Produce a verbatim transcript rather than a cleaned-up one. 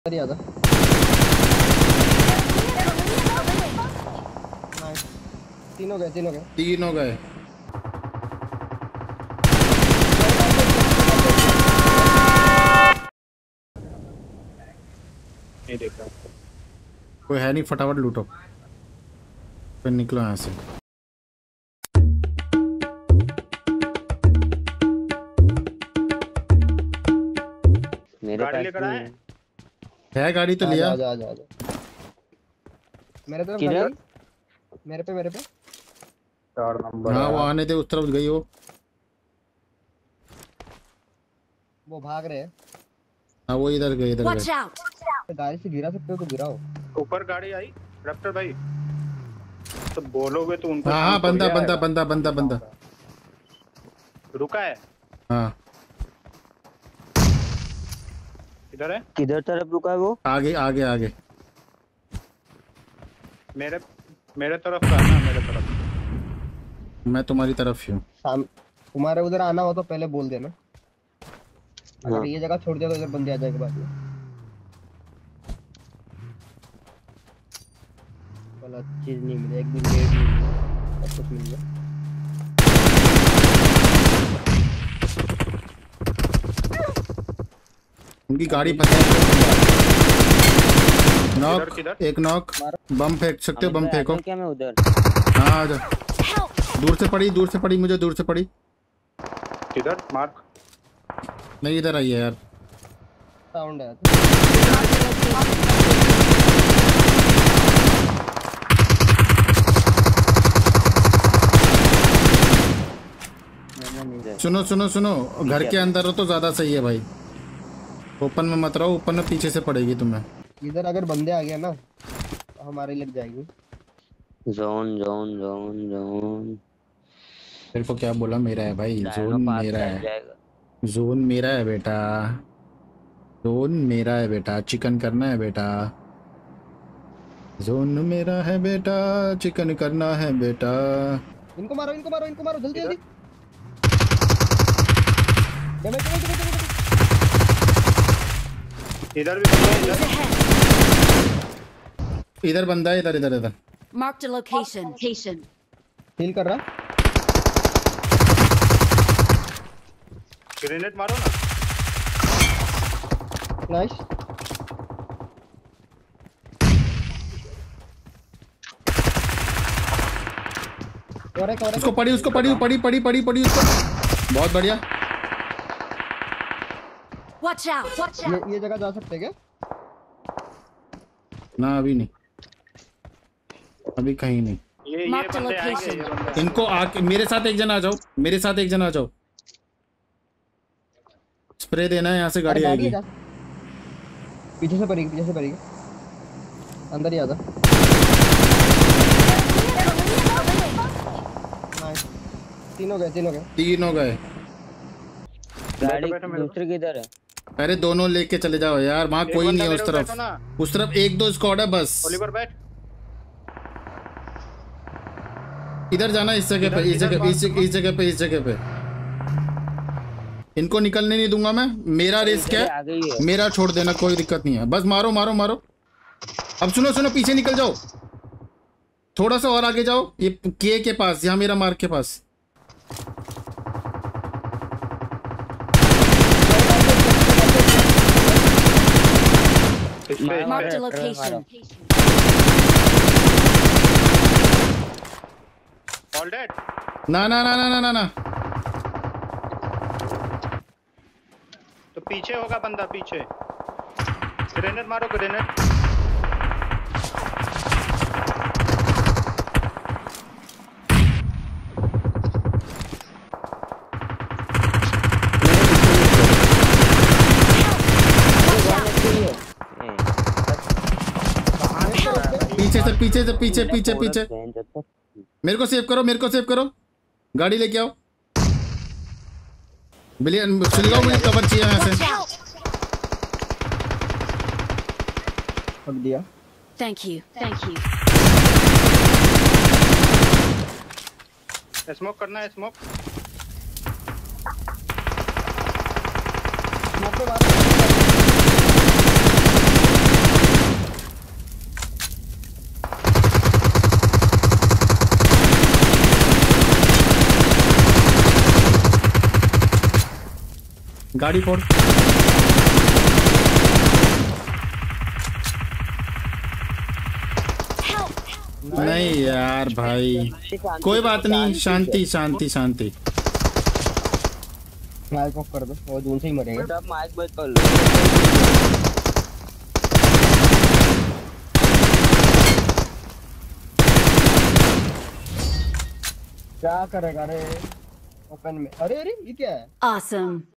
ज्यादा तीनों गए तीनों गए तीनों गए नहीं देखा कोई है नहीं, फटाफट लूटो फिर निकलो यहाँ से। मेरे गाड़ी लेकर आए है गाड़ी तो लिया। आजा आजा आजा मेरे तरफ गाड़ी मेरे पे मेरे पे चार नंबर। हाँ वो आने दे, उस तरफ गई हो। वो भाग रहे हैं। हाँ वो इधर गए इधर Watch गए। out! गाड़ी से गिरा सकते हो तो गिराओ। ऊपर गाड़ी आई रैप्टर भाई, तो बोलोगे तो उनको। हाँ हाँ बंदा बंदा बंदा बंदा बंदा रुका है। हाँ इधर है। किधर तरफ रुका है वो? आगे आगे आगे मेरे मेरे तरफ का ना, मेरे तरफ। मैं तुम्हारी तरफ ही हूँ। साम तुम्हारे उधर आना हो तो पहले बोल देना। हाँ। अगर ये जगह छोड़ दिया तो इधर बंदे आ जाएंगे बाद में। वाला चीज नहीं मिले, एक भी लेट नहीं मिला, सब कुछ मिल गया। उनकी गाड़ी फंसी। नॉक, किधर? एक नॉक। बम फेंक सकते हो, बम फेंको। क्या मैं उधर? हाँ आजा। दूर से पड़ी, दूर से पड़ी, मुझे दूर से पड़ी। किधर मार्क? नहीं इधर आई है यार। साउंड है सुनो सुनो सुनो, घर के अंदर हो तो ज्यादा सही है भाई। ओपन में मत रहो, ओपन में पीछे से पड़ेगी तुम्हें। इधर अगर बंदे आ गए ना तो हमारे लग जाएगी। जोन जोन जोन जोन मेरे को क्या बोला? मेरा है भाई, जोन मेरा है, जोन मेरा है बेटा, जोन मेरा है बेटा। चिकन करना है बेटा, जोन मेरा है बेटा, चिकन करना है बेटा। इनको मारो इनको मारो इनको मारो जल्दी जल्दी। चलो चलो चलो चलो इधर भी बंदा है, इधर इधर बंदा है, इधर इधर इधर। Marked a location. Location. Heal कर रहा। ग्रेनेड मारो ना। नाइस। और एक और एक उसको पड़ी, उसको पड़ी पड़ी पड़ी पड़ी पड़ी उसको। बहुत बढ़िया। Watch out! Watch ये out! ये जगह जा सकते क्या? ना अभी नहीं, अभी कहीं नहीं। ये ये Mark the बंदे आएंगे, location. ये बंदे। इनको आके मेरे साथ एक जन आ जाओ, मेरे साथ एक जन आ जाओ। स्प्रे देना है, यहाँ से गाड़ी अरे आएगी। जा। पीछे से पड़ेगी, पीछे से पड़ेगी। अंदर ही आ जा। नाइस। तीनों गए तीनों गए तीनों गए। गाड़ी बैठो, बैठो, दूसरे किधर है? अरे दोनों लेके चले जाओ यार, वहाँ एक कोई बंदा नहीं है उस मेरे तरफ। ऊपर बैठो उस तरफ एक दो स्क्वाड है बस। ओलिवर बैठ। इधर जाना, इस जगह पे, इस जगह पे, इस जगह इस जगह पे, इस जगह पे। इनको निकलने नहीं दूंगा मैं, मेरा रिस्क आ है, गई है। मेरा छोड़ देना, कोई दिक्कत नहीं है। बस मारो मारो मारो। अब सुनो सुनो, पीछे निकल जाओ, थोड़ा सा और आगे जाओ, ये के के पास, यहाँ मेरा मार्क के पास। Marked a location. All dead. ना ना ना ना ना ना ना तो पीछे होगा बंदा, पीछे। ग्रेनेड मारो, ग्रेनेड। पीछे से पीछे से पीछे पीछे पीछे। मेरे को सेव करो, मेरे को सेव करो, गाड़ी लेके आओ। बिलियन सुलगाओ, मुझे कवर चाहिए यहाँ Watch से। out! अब दिया। Thank you. Thank you. Smoke करना है, स्मोक। स्मोक पे मारो। गाड़ी फोड़। नहीं यार भाई, कोई बात नहीं, शांति शांति शांति। माइक ऑफ कर दो, वो दूर से ही मरेंगे। बेटा माइक बंद कर लो। क्या करेगा रे ओपन में? अरे अरे ये क्या है? Awesome.